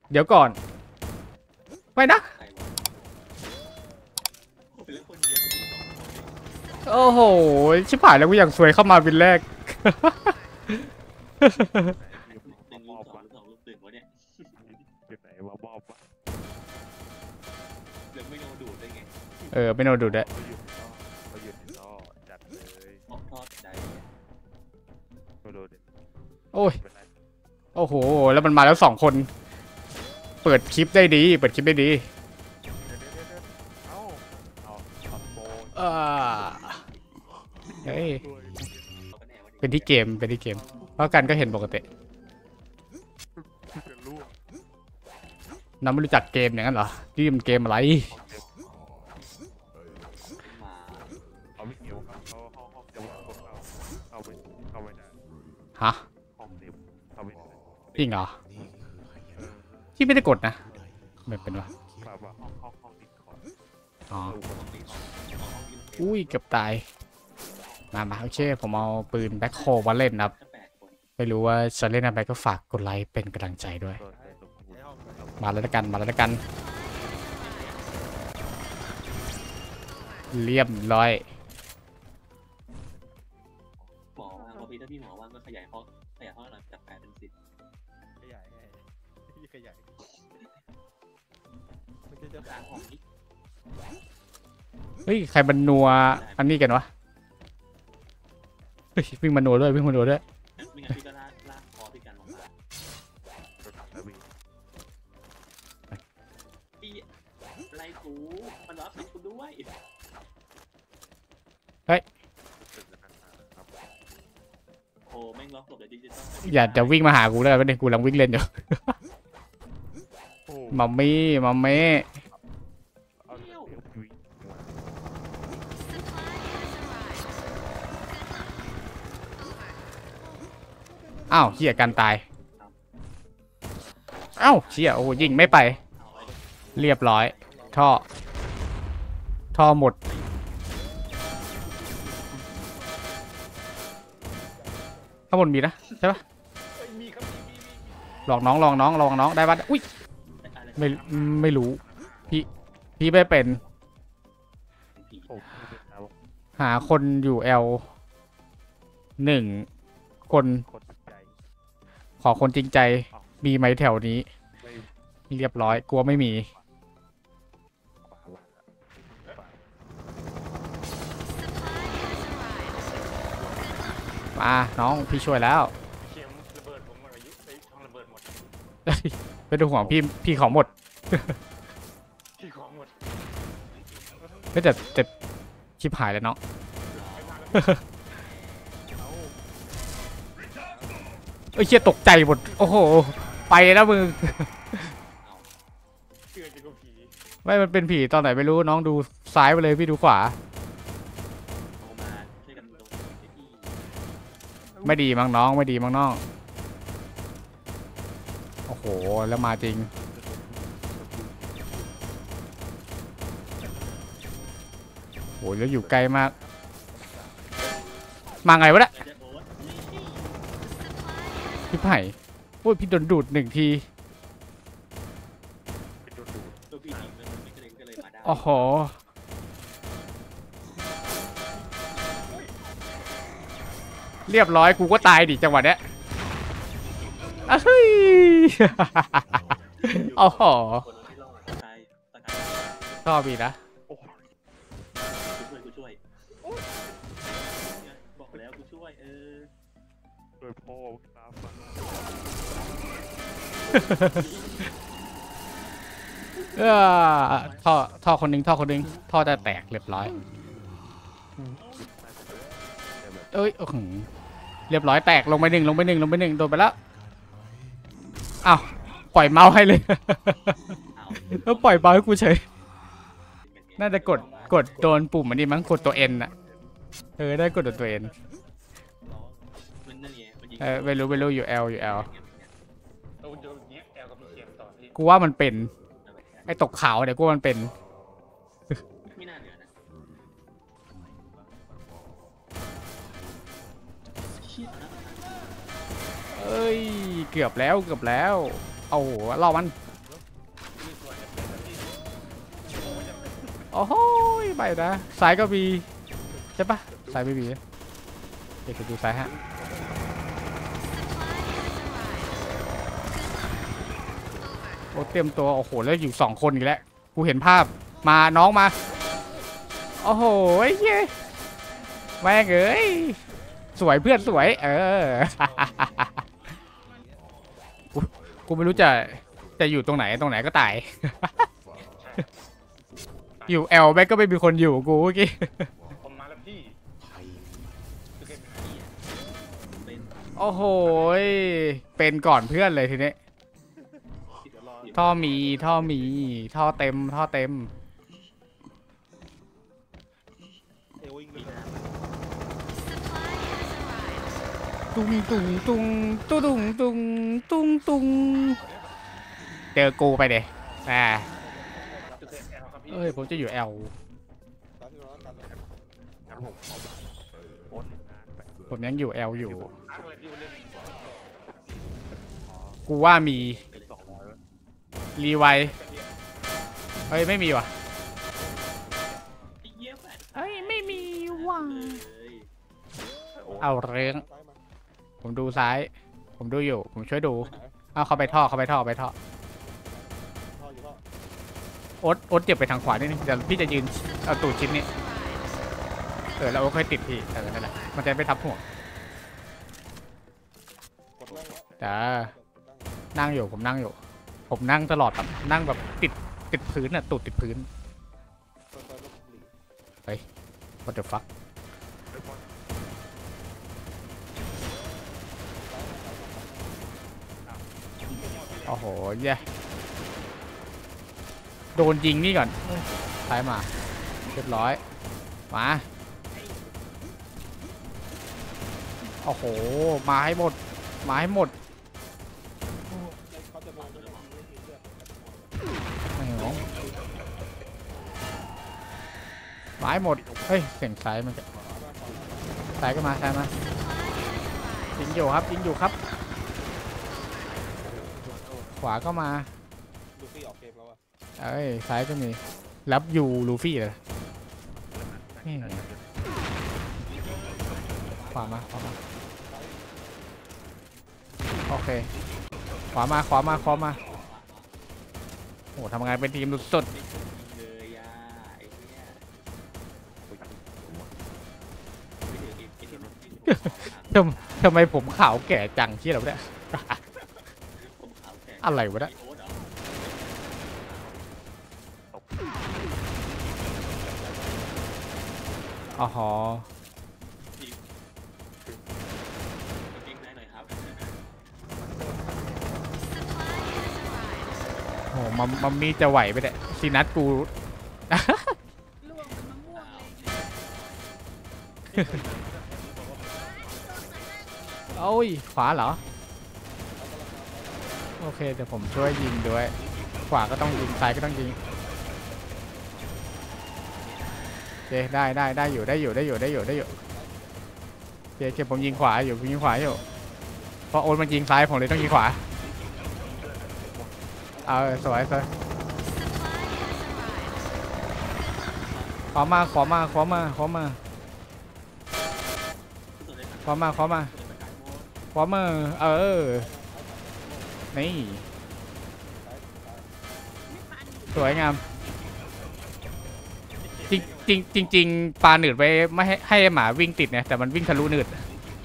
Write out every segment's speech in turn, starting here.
เดี๋ยวก่อนไม่นะโอ้โหชิบหายแล้วกูอยากสวยเข้ามาวินแรกไม่โดนดูดได้โอ้ยโอ้โหแล้วมันมาแล้ว2 คนเปิดคลิปได้ดีเปิดคลิปได้ดีเฮ้ยเป็นที่เกมเพราะกันก็เห็นปกติน้ำไม่รู้จักเกมอย่างนั้นเหรอนี่มันเกมอะไรฮะจริงเหรอที่ไม่ได้กดนะไม่เป็นวะอ๋ออุ้ยเกือบตายมาโอเคผมเอาปืนแบ็คโฮมาเล่นครับไม่รู้ว่าจะเล่นอะไรก็ฝากกดไลค์เป็นกำลังใจด้วยมาแล้วกันเรียบร้อยหมอว่าพอพี่ถ้าพี่หมอว่าก็ขยายห้องหน่อยจาก8 เป็น 10ขยายมันจะการห้องนี้เฮ้ยใครมันนัวอันนี้กันวะเฮ้ยวิ่งมานัวด้วยไม่งั้นพี่ก็ลากคอพี่กันลงมาพี่อะไรกูมันรับผิดกูด้วยเฮ้ยโอ้แม่งล็อกหลบเลยดิจิตอลอย่าจะวิ่งมาหากูแล้วกันกูกำลังวิ่งเล่นอยู่มัมมี่อ้าวเหี้ยกันตายอ้าวเหี้ยโอ้ยิงไม่ไปเรียบร้อยท่อหมดข้างบนมีนะใช่ปะลองน้องได้ปะอุ้ยไม่รู้พี่ไม่เป็นหาคนอยู่L1คนขอคนจริงใจมีไหมแถวนี้เรียบร้อยกลัวไม่มีมาน้องพี่ช่วยแล้วเป็นห่วงพี่ของหมดแต่ชิบหายแล้วเนาะเอ้ยเชี่ยตกใจหมดโอ้โหไปแล้วมึงไม่มันเป็นผีตอนไหนไม่รู้น้องดูซ้ายไปเลยพี่ดูขวาไม่ดีมั้งน้องโอ้โหแล้วมาจริงโอ้ยแล้วอยู่ไกลมากมาไงวะเนี่ยพี่ไผ่โอ้ยพี่โดนดูด1 ทีโอ้โหเรียบร้อยกูก็ตายดิจังหวะเนี้ยเฮ้ยโอ้โหชอบอีกนะช่วยบอกแล้วกูช่วยช่วยพ่อตาฟังท่อคนนึงท่อจะแตกเรียบร้อยเอ้ยเรียบร้อยแตกลงไปหนึ่งโดนไปแล้วอ้าวปล่อยเมาส์ให้เลยแล้วปล่อยเมาส์ให้กูเฉยน่าจะกดโดนปุ่มอันนี้มั้งกดตัว N อ่ะได้กดตัว N ไม่รู้อยู่ L กูว่ามันเป็นไอ้ตกขาวเดี๋ยวกูมันเป็นไม่น่าเหลือนะเอ้ยเกือบแล้วเอาหัวล่อมันโอ้โหไปนะซ้ายก็มีใช่ปะซ้ายไม่มีเดี๋ยวจะดูซ้ายฮะโอ้เตรียมตัวโอ้โหแล้วอยู่2 คนอีกแล้วกูเห็นภาพมาน้องมาโอ้โหเย้แม่งเอ้ยสวยเพื่อนสวยกูไม่รู้จะอยู่ตรงไหนก็ตาย อยู่แอลแม่งก็ไม่มีคนอยู่กูเมื่อกี้ผมมาแล้วพี่เป็นโอ้โหเป็นก่อนเพื่อนเลยทีนี้เดี๋ยวรอท่อมีท่อเต็มเอววิ่งไปมีเลยน้ตุงเจอกูไปเดะจุดเทแอลครับพี่เอ้ยผมจะอยู่แอลครับผมโอนผมยังอยู่แอลอยู่อ้างเลยพี่เล่นกูว่ามีเป็น200 รีไวเฮ้ยไม่มีว่ะำไอ้เยี่ยมแปดเฮ้ยไม่มีว่ะเลยเอาเรื่องผมดูซ้ายผมดูอยู่ผมช่วยดูเอาเข้าไปท่อโอ๊ตเจ็บไปทางขวานิดนึงเดี๋ยวพี่จะยืนเอาตูดชิ้นนี้แล้วโอ๊ตค่อยติดพี่นั่นแหละมันจะไม่ทับหัวแต่นั่งอยู่ผมนั่งตลอดแบบนั่งแบบติดพื้นอ่ะตูดติดพื้นwhat the fuck โอ้โหเย้โดนยิงนี่ก่อนซ้ายมาเรียบร้อยมาโอ้โหมาให้หมดไม่หรอกมาให้หมดเฮ้ยเสียงซ้ายมันจะซ้ายก็มายิงอยู่ครับขวาก็มาลูฟี่ออกเกมแล้วอะเอ้ยซ้ายก็มีรับอยู่ลูฟี่เลยขวามาโอเคขวามาโอ้ทำงานเป็นทีมสุดเลยอ่ะไอ้เนี่ยๆทำไมผมขาวแก่จังเชี่ยเหรอเนี่ยอะไรวะเนี่ยอ๋อหอโอ้มัมมี่จะไหวไปเนี่ยซีนัทกู โอ้ยขวาเหรอโอเคเดี๋ยวผมช่วยยิงด้วยขวาก็ต้องยิงซ้ายก็ต้องยิงโอเคได้อยู่โอเคผมยิงขวาอยู่เพราะโอ๊ตมันยิงซ้ายผมเลยต้องยิงขวาสวยขวามานี่สวยงามจริงปลาหนืดไว้ไม่ให้หมาวิ่งติดเนี่ยแต่มันวิ่งทะลุหนืด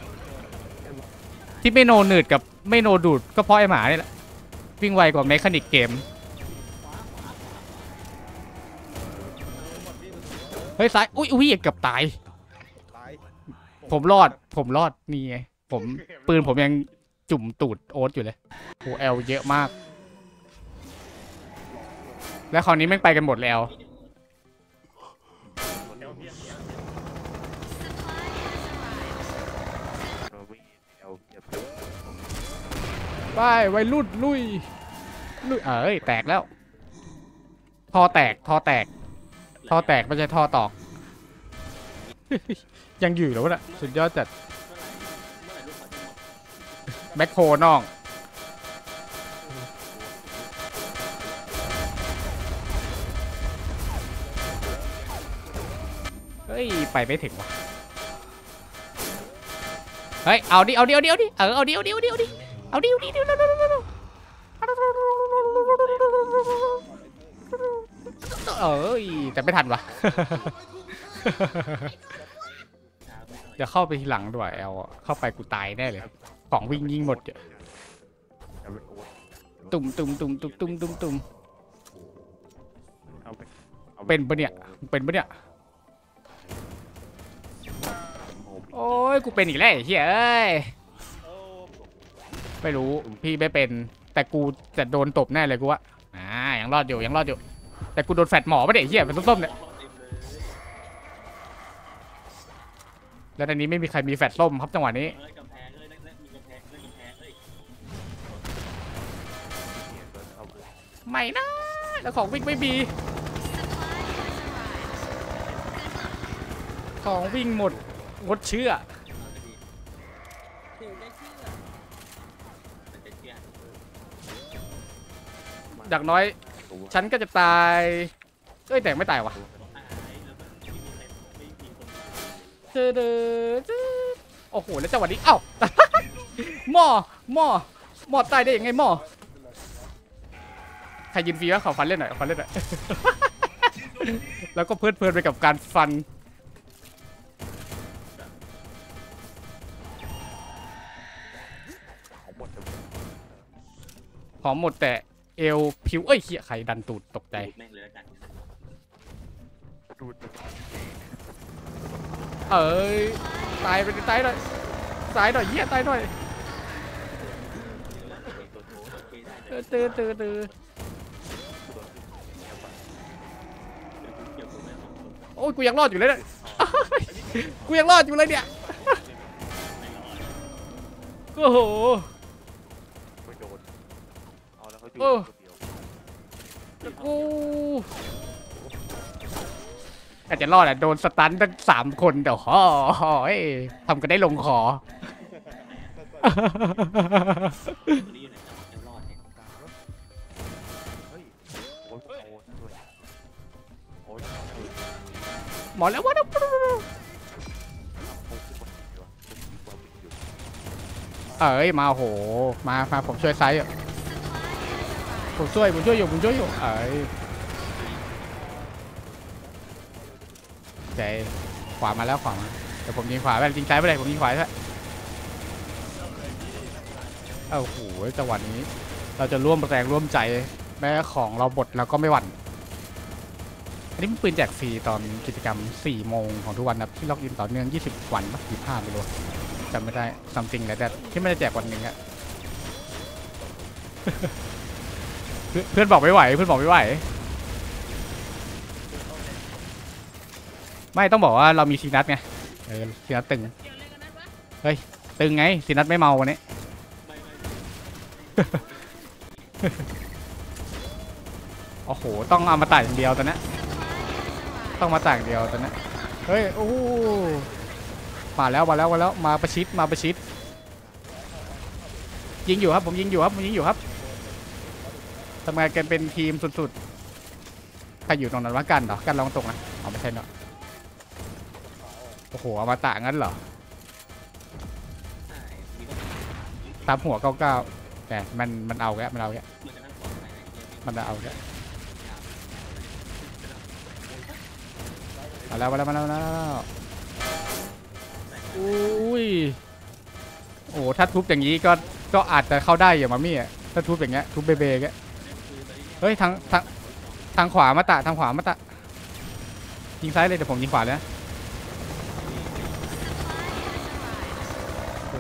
ที่ไม่โนหนืดกับไม่โนดูดก็เพราะไอหมานี่แหละวิ่งไวกว่าเมคานิกเกมเฮ้ยซ้ายอุ้ยเกือบตายผมรอดนี่ไงปืนผมยังจุ่มตูดโอ๊ตอยู่เลยโอ้แอลเยอะมากแล้วคราวนี้แม่งไปกันหมดแล้วไปไว้ลุยแตกแล้วท่อแตกไม่ใช่ท่อตอก ยังอยู่แล้วนะสุดยอดจัดแบ็คโฮน้องยไปไม่ถึงว่ะเฮ้ยเอาดิเอาดิเอาดิเอาดิเอาดิเอาดิเอาดิเอาดิเอาดิเอาดิเอ้ยแต่ไม่ทันว่ะช้าไปหน่อยเดี๋ยวเข้าไปทีหลังด้วยแอลเข้าไปกูตายแน่เลยของวิ่งยิงหมดอะเอาเป็นโอ๊ตตุ่มตุ่มตุ่มตุ่มตุ่มตุ่มตุ่มเอาไปอาเป็นปะเนี่ยเป็นปะเนี่ยโอ้ยกูเป็นอีกแล้วไอ้เหี้ยเอ้ยโอ้ไม่รู้พี่ไม่เป็นแต่กูจะโดนตบแน่เลยกูว่ายังรอดอยู่ยังรอดอยู่แต่กูโดนแฟดหมอไม่ได้ไอ้เหี้ยเป็นส้มๆเนี่ยเต็มเลยแล้วในนี้ไม่มีใครมีแฟดส้มครับจังหวะนี้เอ้ยกำแพงเอ้ยนั่นมีกำแพงเอ้ยกำแพงเอ้ยเนี่ยเดินเข้าไปไม่นะแล้วของวิ่งไม่มีของวิ่งหมดงดเชื่อเอาจะดีมันจะเชื่ออย่างน้อยตัวฉันก็จะตายเอ้ยแต่ไม่ตายวะตายแล้วมันไม่มีใครไม่มีคนเจอเด้อโอ้โหแล้วจังหวะนี้เอ้า หม้อหม้อหม้อตายได้ยังไงหม้อใครยินฟรีวะขอฟันเล่นหน่อยขอฟันเล่นหน่อย แล้วก็เพลินไปกับการฟันของหมดเลยหอมหมดแต่เอวผิวเอ้ยเหี้ยใครดันตูดตกใจดูดแม่งเลยแล้วกันดูดเอ้ยตายไปตายหน่อยตายหน่อยเหี้ยตายหน่อยตัวโถโอเคได้ตื้อเกี่ยวกับแม่ของคนโอ้ยกูยังรอดอยู่เลยเนี่ย กูยังรอดอยู่เลยเนี่ย โอ้โหไม่โดนเอาแล้วเขาดูโอ้คนเดียวกูอาจจะรอดอ่ะโดนสตันตั้ง3 คนแต่ฮ่อทำกันได้ลงคอตัวนี้อยู่ไหนจะรอดเนี่ยเฮ้ยโอ๊ตโอ๊ตด้วยโอ๊ตหมอแล้ววะนะโอ๊ตทุกคนเดียวตัวปิดอยู่เอ้ยมาโหมาผมช่วยไซส์อ่ะผมช่วยอยู่เอ้ยใจขวามาแล้วขวามาแต่ผมยิงขวาไปจริงใจไม่ได้ผมยิงขวาใช่โอ้โหจังหวะนี้เราจะร่วมแรงร่วมใจแม้ของเราบดเราก็ไม่หวั่นอันนี้เป็นปืนแจกฟรีตอนกิจกรรม4 โมงของทุกวันนะที่ล็อกอินต่อเนื่อง20 วันมั้ง25ไม่รู้จำไม่ได้ something อะไรแต่ที่ไม่ได้แจกวันหนึ่งอะ เพื่อนบอกไม่ไหวไม่ต้องบอกว่าเรามีซีนัทไงซีนัทตึงเฮ้ยตึงไงซีนัทไม่เมาวันนี้ โอ้โหต้องเอามาตัดอย่างเดียวตอนนี้ต้องมาตัดอย่างเดียวตอนนี้เฮ้ยโอ้มาแล้วมาประชิดยิงอยู่ครับผมยิงอยู่ครับทำงานกันเป็นทีมสุดๆใครอยู่ตรงนั้นวะกันเหรอกันลองตกนะเอาไม่ใช่เนาะโอ้โหเอามาตะงั้นเหรอใช่มีก็ตามหัว99แต่มันเอาแกมันเอาแกมันจะนั่งปลอดภัยในเกมมันเอาแกมาแล้วอุ้ยโอ้ถ้าทุบอย่างนี้ก็อาจจะเข้าได้อย่างมามี่อ่ะถ้าทุบอย่างเงี้ยทุบเบๆแกเฮ้ยทางขวามาตะยิงซ้ายเลยเดี๋ยวผมยิงขวาเลยนะโอ้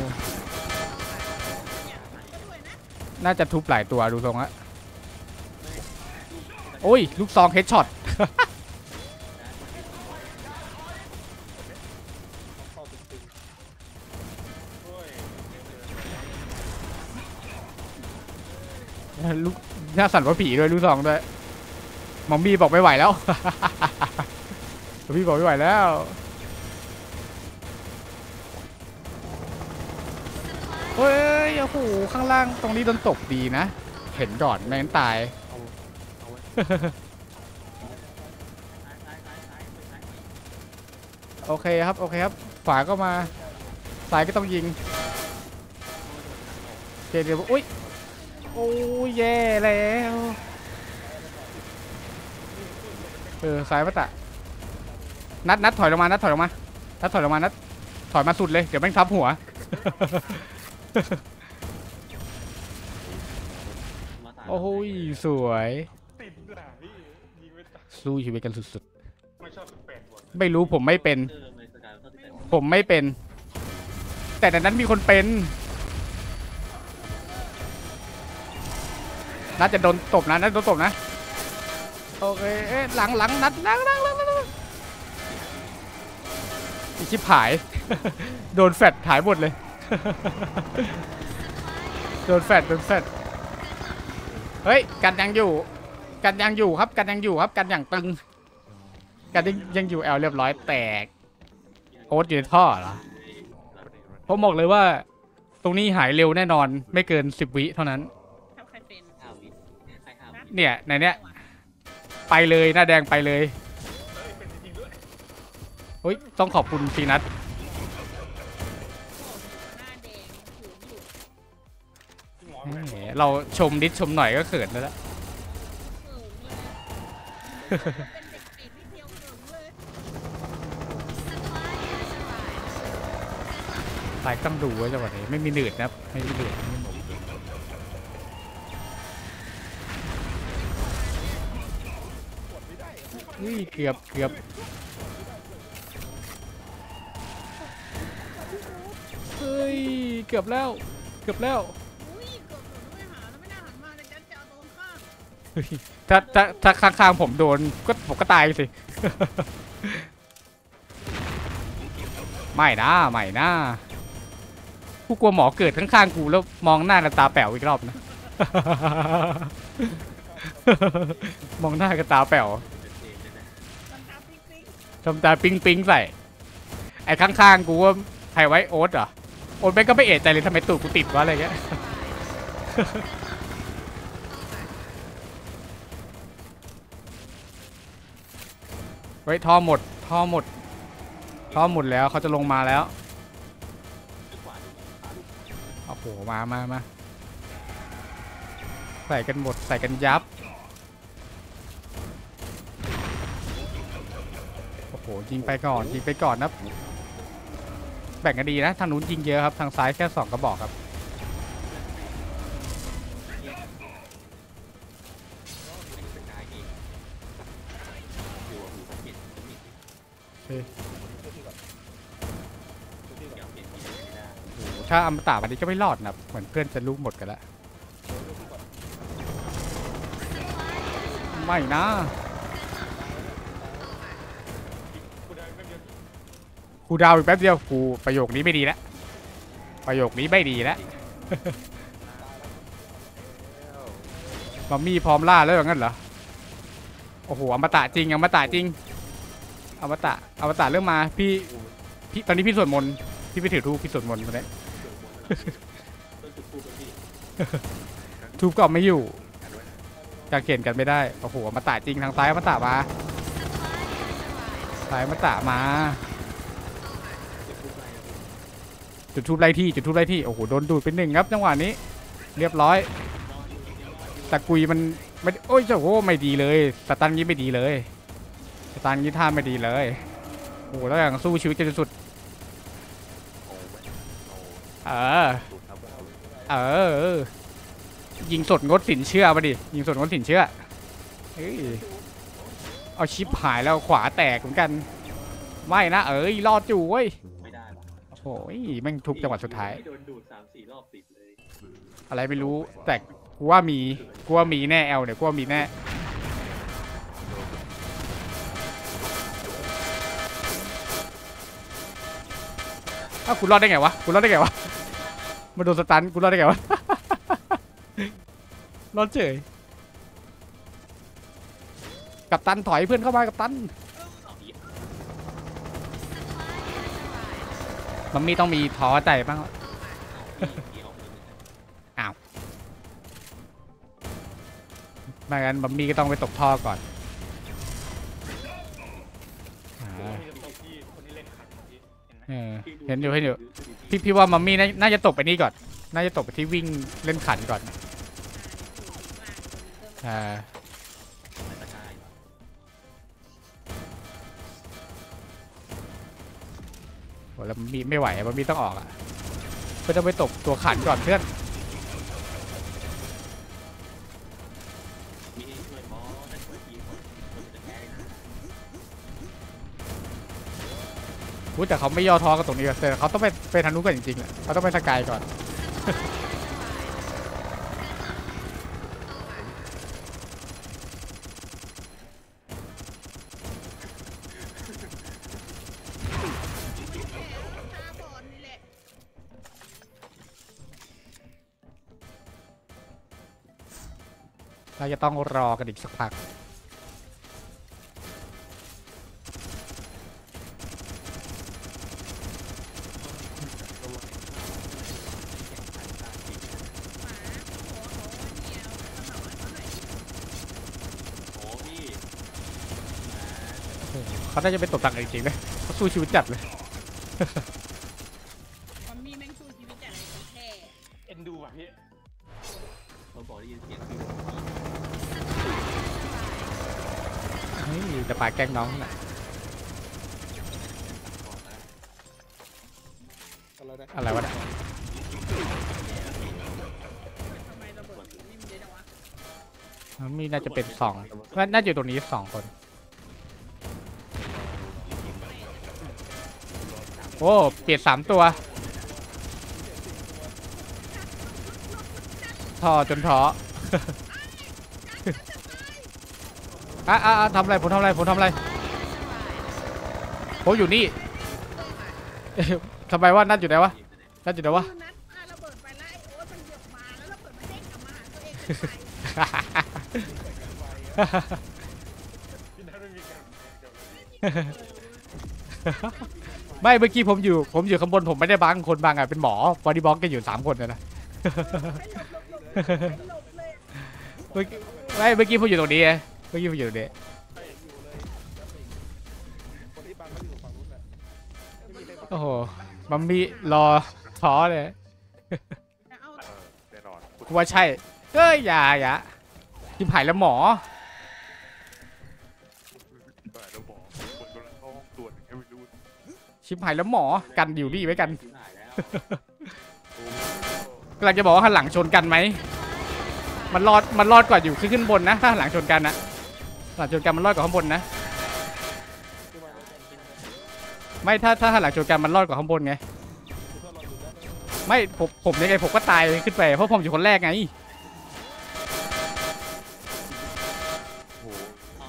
น่าจะทุบหลายตัวดูทรงละโอ้ยลูกซองเฮดช็อตเข้าตึงๆโอ้ยลูกน่าสั่นว่าผีด้วยลูกซองด้วยมอมบี้บอกไม่ไหวแล้ว พี่บอกไม่ไหวแล้วเฮ้ยโอ้โหข้างล่างตรงนี้โดนตกดีนะเห็นก่อนแม่งตายเอาไว้ซ้ายโอเคครับโอเคครับขวาก็มาซ้ายก็ต้องยิงเดี๋ยวอุ้ยโอ้ยแย่แล้วซ้ายมาตะนัดถอยลงมานัดถอยลงมานัดถอยลงมานัดถอยมาสุดเลยเดี๋ยวแม่งทับหัวมาตายโอ้ยสวยติดหนาพี่ยิงไม่ตายสู้ชีวิตกันสุดไม่ชอบ18บทๆไม่รู้ผมไม่เป็นในสกายเข้าที่ไหนผมไม่เป็น แต่ในนั้นมีคนเป็นน่าจะโดนตบนะน่าจะโดนตบนะโอเคหลังนัดหลังอีชิบหาย โดนแฟดหายหมดเลย โดนแฟดเฮ้ยกันยังอยู่ครับกันยังอยู่ครับกันอย่างตึงกันยังอยู่แอลเรียบร้อยแตกโอ๊ตอยู่ในท่อเหรอผมบอกเลยว่าตรงนี้หายเร็วแน่นอนไม่เกิน10 วิเท่านั้นทำใครเป็น 5 วิใคร5 วิเนี่ยในเนี้ยไปเลยหน้าแดงไปเลยเป็นจริงๆด้วยเฮ้ยต้องขอบคุณซีนัทหน้าแดงหูอยู่พี่หมอแหมเราชมนิดชมหน่อยก็เขินแล้วละเออเลยเป็นเด็กปีกที่เที่ยวเขินเลยตายต้องดูไว้จังหวะนี้ไม่มีหนืดนะครับไม่มีหนืดนี่เกือบเฮ้ยเกือบแล้วอุ้ยเกือบหลุดด้วยหาแล้วไม่น่าหันมาแต่ยัดจะเอาตรงข้างเฮ้ยถ้าข้างๆผมโดนก็ผมก็ตายสิ ไม่นะกูกลัวหมอเกิดข้างๆกูแล้วมองหน้ากันตาแป๋วอีกรอบนะ มองหน้ากันตาแป๋วเป็นเองเลยนะมันทำปิ๊งปิ๊งทำตาปิ๊งใส่ไอ้ข้างๆกูว่าใครไว้โอ๊ตเหรอโอ๊ตแม่งก็ไม่เอะใจเลยทำไมตูดกูติดวะอะไรเงี้ย เฮ้ยท่อหมดแล้วเขาจะลงมาแล้วขวาดูขวาดูโอ้โหมาใส่กันหมดใส่กันยับโอ้โหยิงไปก่อนนะแบ่งกันดีนะทางนู้นยิงเยอะครับทางซ้ายแค่2 กระบอกครับในสกายเองอยู่หูสังเกตจะมีเฮ้ยเกี่ยวเปลี่ยนมีอะไรไม่ได้โอ้โหถ้าอมตะวันนี้ก็ไม่รอดนะเหมือนเพื่อนจะลูกหมดกันแล้วไม่นะกูได้ไม่เดียวกูดาวอีกแป๊บเดียวกูประโยคนี้ไม่ดีแล้วมัมมี่พร้อมล่าแล้วอย่างนั้นเหรอโอ้โหอมตะจริงอมตะเริ่มมาพี่ตอนนี้พี่สวดมนต์พี่ไปถือธูปพี่สวดมนต์ตอนนี้ต้นจุดพูดกันพี่ทูบก็ไม่อยู่จะเขียนกันไม่ได้โอ้โหอมตะจริงทางซ้ายอมตะมาซ้ายอมตะมาจุดทูบไล่ที่โอ้โหโดนดูดเป็น1ครับจังหวะนี้เรียบร้อยตะกุยมันไม่โอ้ยโอ้โหไม่ดีเลยสตันนี้ไม่ดีเลยสตันนี้ท่าไม่ดีเลยโอ้โหแล้วอย่างสู้ชีวิตจนสุดเออยิงสดงดสินเชื่อมาดิยิงสดงดสินเชื่อเฮ้ยเอาชิปหายแล้วขวาแตกเหมือนกันไม่นะรอดอยู่เว้ยไม่ได้ปะโอ้โหแม่งทุบจังหวะสุดท้ายโดนดูด3-4 รอบติดเลยอะไรไม่รู้แต่กูว่ามีแน่แอลเนี่ยกูว่ามีแน่อ้าวกูรอดได้ไงวะมาโดนสตันกูรอดได้ไงวะ รอดเฉยกัปตันถอยเพื่อนเข้ามากัปตันเอาอีกมันมีต้องมีท้อใจบ้างพี่ออกเลยนะไม่งั้นมัมมี่ก็ต้องไปตกท่อก่อนคนที่เล่นขัดเห็นอยู่พี่ว่ามัมมี่น่าจะตกไปนี่ก่อนน่าจะตกไปที่วิ่งเล่นขันก่อนโหแล้วมัมมี่ไม่ไหวมัมมี่ต้องออกอ่ะเพื่อต้องไปตกตัวขันก่อนเพื่อนมีช่วยหมอได้ช่วยทีมคนจะแพ้นะแต่เขาไม่ย่อท้อกับตรงนี้แต่เขาต้องไปทางนู้นก่อนจริงๆแหละเขาต้องไปสกายก่อนเราจะต้องรอกันอีกสักพักเขาน่าจะเป็นตกต่างกันจริงๆเลยเขาสู้ชีวิตจัดเลยมัมมี่แม่งสู้ชีวิตจากอะไรแค่เอ็นดูอ่ะพี่เขาบอกได้ยินเสียงเฮ้ยจะปาแกล้งน้องน่ะ อะไรวะเนี่ยทำไมระเบิดนิ่มเลยนะวะมีน่าจะเป็นน่าจะอยู่ตรงนี้2 คนโอ้เปลี่ยน3 ตัวท่อจนท้อ ทำอะไรผมทำอะไรผมอยู่นี่ ทำไมว่านัดอยู่ไหนวะนัดอยู่ไหนวะคือนัดพาระเบิดไปแล้วไอ้โอ๊ตมันเหยียบมาแล้วระเบิดมันเด้งกลับมาหาตัวเองเป็นไฟพี่นัทไม่มีการเกี่ยวไม่เมื่อกี้ผมอยู่ข้างบนผมไม่ได้บังคนบังอ่ะเป็นหมอบอดี้บล็อกกันอยู่3 คนเลยนะหลบเลยเมื่อกี้ผมอยู่ตรงนี้ไงเมื่อกี้ผมอยู่ตรงนี้คนที่บังเขาอยู่ฝั่งนู้นแหละไม่มีใครบังโอ้โหมัมมี่รอท้อเลยเอาแน่นอนกูว่าใช่อย่าทิมหายแล้วหมอเราบอกคนกำลังเข้าห้องตรวจยังไม่รู้ชิบหายแล้วหมอกันอยู่นี่ไว้กันที่หายแล้วกำลังจะบอกว่าหันหลังชนกันไหมมันรอดกว่าอยู่ขึ้นบนนะถ้าหันหลังชนกันนะหลังชนกันมันรอดกว่าข้างบนนะไม่ถ้าหันหลังชนกันมันรอดกว่าข้างบนไงไม่ผมยังไงผมก็ตายขึ้นไปเพราะผมอยู่คนแรกไงโอ้โห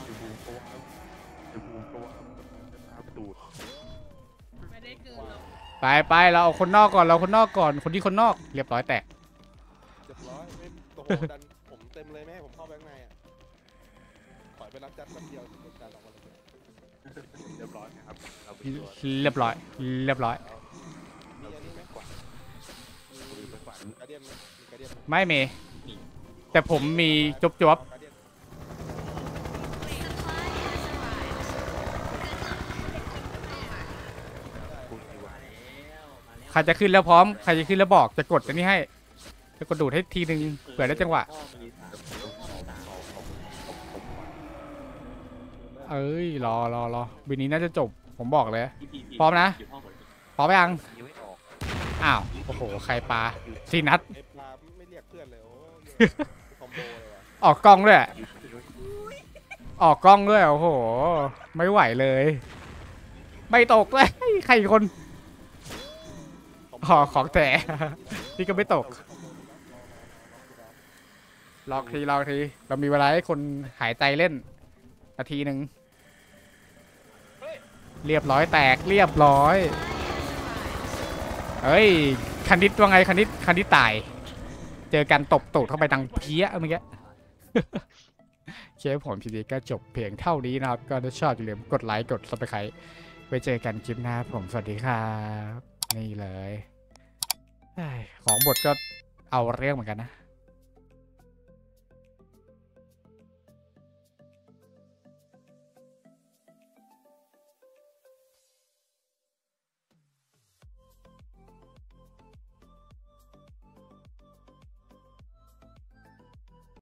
ดูก็ว่าน้ำตูดไม่ได้เกินหรอกไปเราเอาคนนอกก่อนคนที่คนนอกเรียบร้อยแตกเรียบร้อยไม่โอ้โหดันผมเต็มเลยแม่ให้ผมเข้าไปข้างในอ่ะถอยไปรับจัดแป๊บเดียวจัดออกมาเลยเรียบร้อยนะครับเราไปตัวเรียบร้อยมีอันนี้ไหมกว่ามีไปฝันกระเดียนไหมมีกระเดียนไหมไม่เมแต่ผมมีจบกระเดียนใครจะขึ้นแล้วพร้อมใครจะขึ้นแล้วบอกจะกดอันนี้ให้จะกดดูดให้ทีนึงเผื่อได้จังหวะ เอ้ยรอบินนี้น่าจะจบผมบอกเลย พร้อมนะ พร้อมยังยังไม่ออกอ้าวโอ้โหใครปลา4 นัดไอ้ปลาไม่เรียกเพื่อนเลยโอ้คอมโบเลยว่ะออกกล้องด้วยออกกล้องด้วยโอ้โหไม่ไหวเลย ไม่ตกเลยใครอีกคนของแต่ นี่ก็ไม่ตกลองทีเรามีเวลาให้คนหายใจเล่นนาทีหนึ่งเรียบร้อยแตกเรียบร้อยเฮ้ยคันดิษว่าไงคันดิษตายเจอกันตบตูดเข้าไปดังเพี้ยเมื่อกี้เชฟผมทีนี้ก็จบเพียงเท่านี้นะครับก็ถ้าชอบอย่าลืมกดไลค์กดซับสไครต์ไว้เจอกันคลิปหน้าผมสวัสดีครับนี่เลยของบทก็เอาเรื่องเหมือนกันนะ